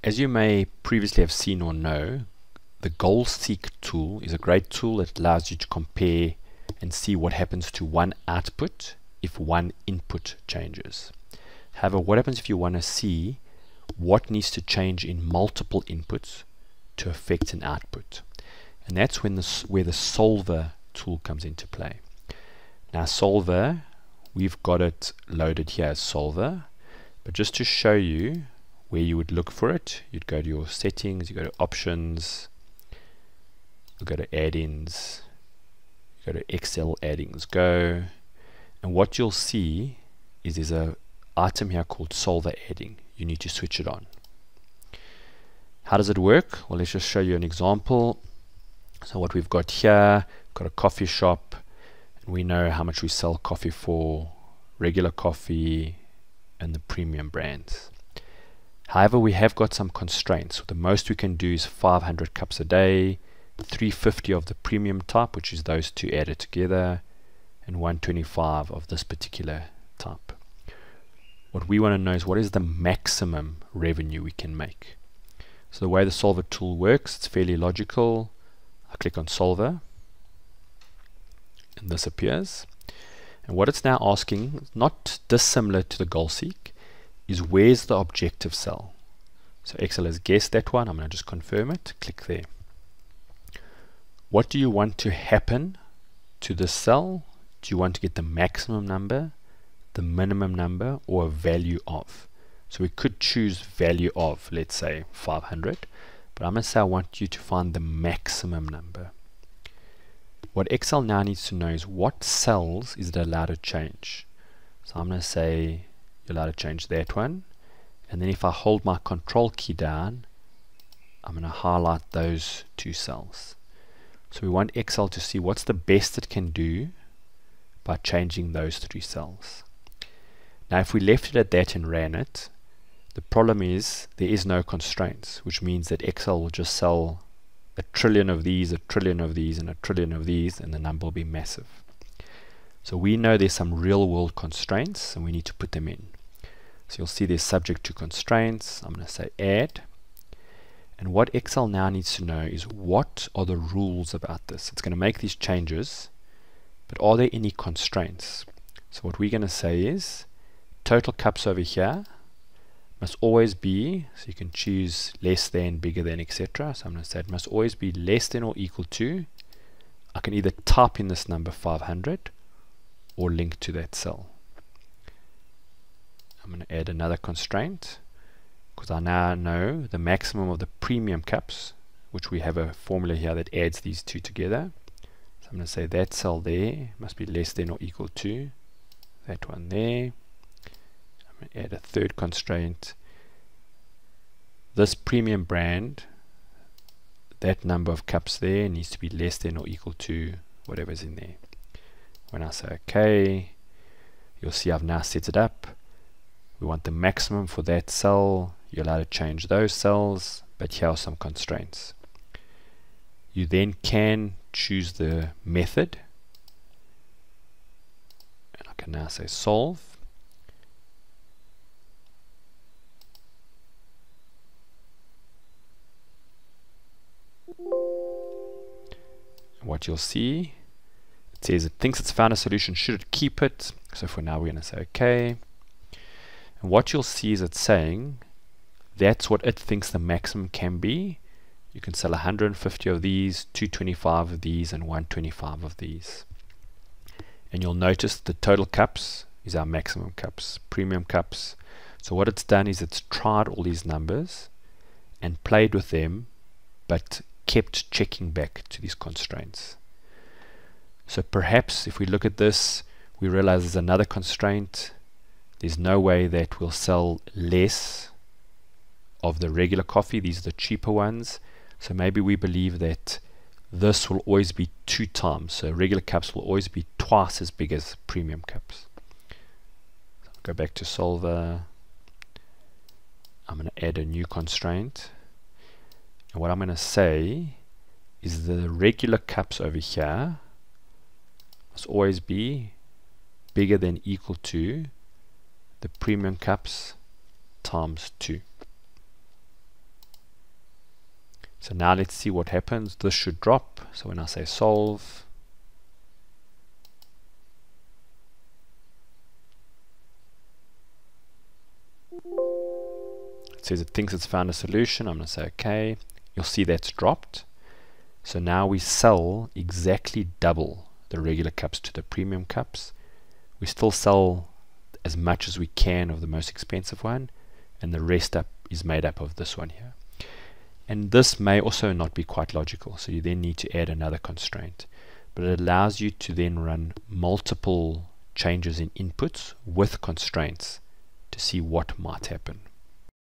As you may previously have seen or know, the Goalseek tool is a great tool that allows you to compare and see what happens to one output if one input changes. However, what happens if you want to see what needs to change in multiple inputs to affect an output? And that's when where the solver tool comes into play. Now solver, we've got it loaded here as solver, but just to show you where you would look for it, you'd go to your settings, you go to options, you go to add-ins, you go to Excel add-ins, go, and what you'll see is there's an item here called solver adding. You need to switch it on. How does it work? Well, let's just show you an example. So what we've got here, got a coffee shop, and we know how much we sell coffee for, regular coffee and the premium brands. However, we have got some constraints. The most we can do is 500 cups a day, 350 of the premium type, which is those two added together, and 125 of this particular type. What we want to know is what is the maximum revenue we can make. So the way the solver tool works, it's fairly logical. I click on solver, and this appears. And what it's now asking, not dissimilar to the Goalseek, is where's the objective cell. So Excel has guessed that one. I'm going to just confirm it. Click there. What do you want to happen to this cell? Do you want to get the maximum number, the minimum number, or a value of? So we could choose value of, let's say 500, but I'm going to say I want you to find the maximum number. What Excel now needs to know is what cells is it allowed to change. So I'm going to say you're allowed to change that one, and then if I hold my control key down, I'm going to highlight those two cells. So we want Excel to see what's the best it can do by changing those three cells. Now if we left it at that and ran it, the problem is there is no constraints, which means that Excel will just sell 1 trillion of these, 1 trillion of these, and 1 trillion of these, and the number will be massive. So we know there's some real world constraints and we need to put them in. So you'll see there's subject to constraints. I'm going to say add. And what Excel now needs to know is what are the rules about this. It's going to make these changes, but are there any constraints? So what we're going to say is total cups over here must always be, so you can choose less than, bigger than, etc. So I'm going to say it must always be less than or equal to, I can either type in this number 500 or link to that cell. I'm going to add another constraint because I now know the maximum of the premium cups, which we have a formula here that adds these two together. So I'm going to say that cell there must be less than or equal to that one there. I'm going to add a third constraint. This premium brand, that number of cups there needs to be less than or equal to whatever's in there. When I say OK, you'll see I've now set it up. We want the maximum for that cell. You're allowed to change those cells, but here are some constraints. You then can choose the method, and I can now say solve. And what you'll see, it says it thinks it's found a solution. Should it keep it? So for now we're going to say OK. And what you'll see is it's saying that's what it thinks the maximum can be. You can sell 150 of these, 225 of these, and 125 of these. And you'll notice the total cups is our maximum cups, premium cups. So what it's done is it's tried all these numbers and played with them, but kept checking back to these constraints. So perhaps if we look at this, we realize there's another constraint. There's no way that we'll sell less of the regular coffee. These are the cheaper ones. So maybe we believe that this will always be 2 times. So regular cups will always be twice as big as premium cups. So I'll go back to solver. I'm going to add a new constraint. And what I'm going to say is the regular cups over here must always be bigger than equal to the premium cups times 2. So now let's see what happens. This should drop. So when I say solve, it says it thinks it's found a solution. I'm going to say OK. You'll see that's dropped. So now we sell exactly double the regular cups to the premium cups. We still sell as much as we can of the most expensive one, and the rest up is made up of this one here. And this may also not be quite logical, so you then need to add another constraint. But it allows you to then run multiple changes in inputs with constraints to see what might happen.